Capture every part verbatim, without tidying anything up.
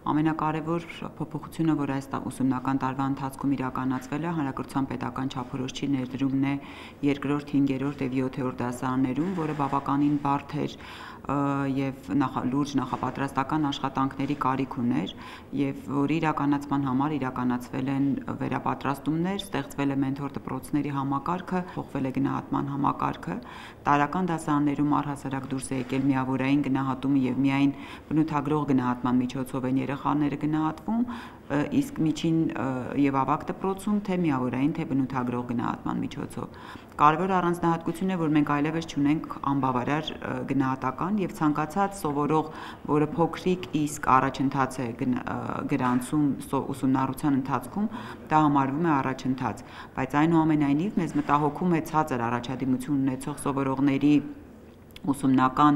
Ամենակարևոր փոփոխությունը, որ այս ուսումնական տարվա ընթացքում իրականացվել է, հանրակրթության պետական չափորոշիչի ներդրումն է երկրորդ, հինգերորդ և յոթերորդ դասարաններում, որը բավականին բարդ էր և լուրջ նախապատրաստական աշխատանքների կարիք ուներ, և որի իրականացման համար իրականացվել են վերապատրաստումներ, ստեղծվել է մենթոր դպրոցների համակարգը, փոխվել է գնահատման համակարգը, տարրական դասարաններում առհասարակ դուրս է եկել միավորային գնահատումը և միայն բնութագրող գնահատման միջոցով են երեխաները գնահատվում, իսկ միջին և ավագ դպրոցում թե միավորային, թե բնութագրող գնահատման միջոցով։ Կարևոր առանձնահատկություն է, որ մենք այլևս չունենք անբավարար գնահատական և ցանկացած սովորող, որը փոքրիկ իսկ առաջընթաց է գրանցում ուսումնառության ընթացքում, դա համարվում է առաջընթաց, բայց այնուամենայնիվ մեզ մտահոգում է ցածր առաջադիմություն ունեցող սովորողների ուսումնական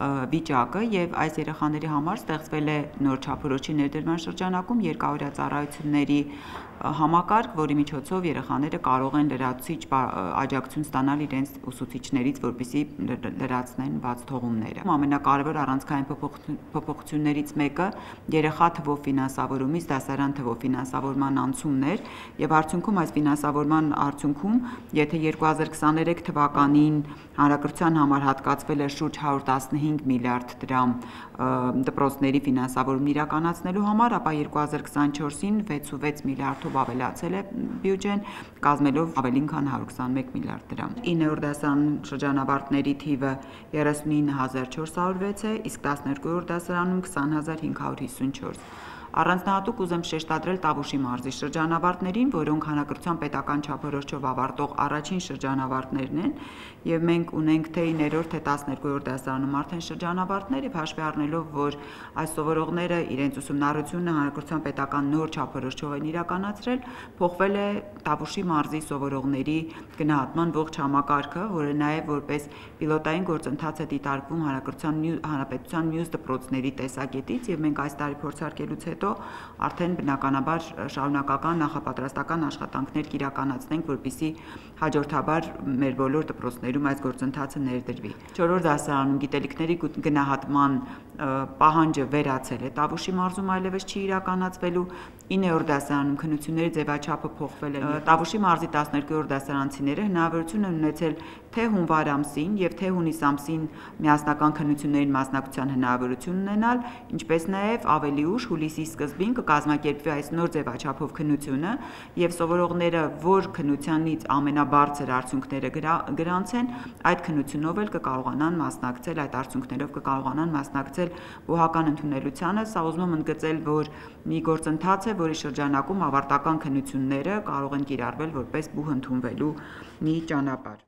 վիճակը և այս երեխաների համար ստեղծվել է նոր չափորոշիչի ներդրման շրջանակում երկօրյա ծառայությունների համակարգ, որի միջոցով երեխաները կարող են լրացուցիչ աջակցություն ստանալ իրենց ուսուցիչներից, որպեսզի լրացնեն բաց թողումները։ Ամենակարևոր առանցքային փոփոխություններից մեկը երեխա թվով ֆինանսավորումից դասարան թվով ֆինանսավորման անցումն էր, և արդյունքում այս ֆինանսավորման արդյունքում, եթե երկու հազար քսաներեք թվականին հանրակրթության համար հատկացվել էր շուրջ հարյուր տասնհինգ միլիարդ դրամ դպրոցների ֆինանսավորումն իրականացնելու համար, ապա երկու հազար քսանչորսին վեցուվեց միլիարդով ավելացել է բյուջեն, կազմելով ավելի քան հարյուր քսանմեկ միլիարդ դրամ։ իններորդ դասարանում շրջանավարտների թիվը երեսունինը հազար չորս հարյուր վեց է, իսկ տասներկուերորդ դասարանում քսան հազար հինգ հարյուր հիսունչորս։ Առանձնահատուկ ուզեմ շեշտադրել Տավուշի մարզի շրջանավարտներին, որոնք հանրակրթության պետական չափորոշիչով ավարտող առաջին շրջանավարտներն են, և մենք ունենք թե իններորդ, թե տասներկուերորդ դասարանում արդեն շրջանավարտներ, և հաշվի առնելով, որ այս սովորողները իրենց ուսումնառությունը հանրակրթության պետական նոր չափորոշիչով են իրականացրել, փոխվել է Տավուշի մարզի սովորողների գնահատման ողջ համակարգը, որը նաև որպես պիլոտային գործընթաց է դիտարկվում հանրապետության մյուս դպրոցների տեսակետից, և մենք այս տարի փորձարկելուց հետո արդեն բնականաբար շարունակական նախապատրաստական աշխատանքներ կիրականացնենք, որպեսզի հաջորդաբար մեր բոլոր դպրոցներում այս գործընթացը ներդրվի։ Չորրորդ դասարանում գիտելիքների գնահատման պահանջը վերացել է Տավուշի մարզում, այլևս չի իրականացվելու, իններորդ դասարանում քննությունների ձևաչափը փոխվել է։ Տավուշի մարզի տասներկուերորդ դասարանցիները հնարավորություն են ունեցել թե հունվար ամսին և թե հունիս ամսին միասնական քննություններին մասնակցության հնարավորություն ունենալ, ինչպես նաև ավելի ուշ հուլիսի սկզբին կկազմակերպվի այս նոր ձևաչափով քննությունը, և սովորողները, որ քննությանից ամենաբարձր արդյունքները գրանցեն, այդ քննությունով էլ կկարողանան մասնակցել, այդ արդյունքներով կկարողանան մասնակցել բուհական ընդունելությանը։ Սա ուզում եմ ընդգծել, որ մի գործընթաց է, որի շրջանակում ավարտական քննությունները կարող են կիրառվել որպես բուհ ընդունվելու մի ճանապարհ։